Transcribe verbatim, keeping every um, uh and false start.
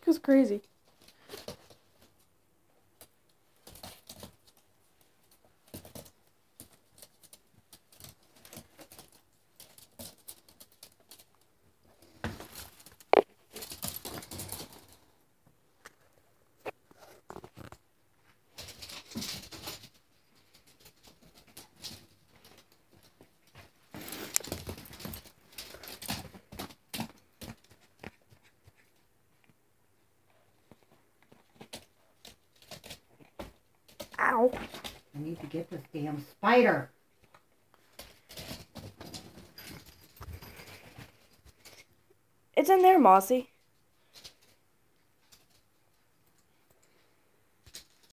She goes crazy. Ow. I need to get this damn spider. It's in there, Mossy.